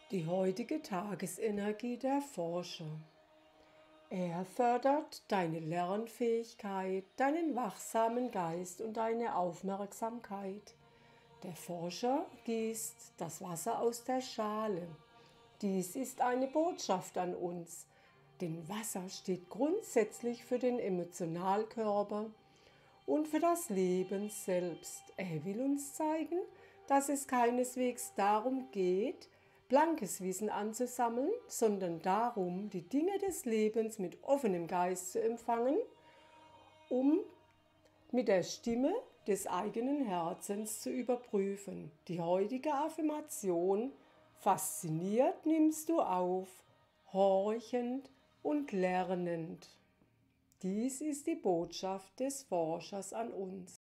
Die heutige Tagesenergie der Forscher. Er fördert deine Lernfähigkeit, deinen wachsamen Geist und deine Aufmerksamkeit. Der Forscher gießt das Wasser aus der Schale. Dies ist eine Botschaft an uns, denn Wasser steht grundsätzlich für den Emotionalkörper und für das Leben selbst. Er will uns zeigen, dass es keineswegs darum geht, blankes Wissen anzusammeln, sondern darum, die Dinge des Lebens mit offenem Geist zu empfangen, um mit der Stimme des eigenen Herzens zu überprüfen. Die heutige Affirmation: Fasziniert nimmst du auf, horchend und lernend. Dies ist die Botschaft des Forschers an uns.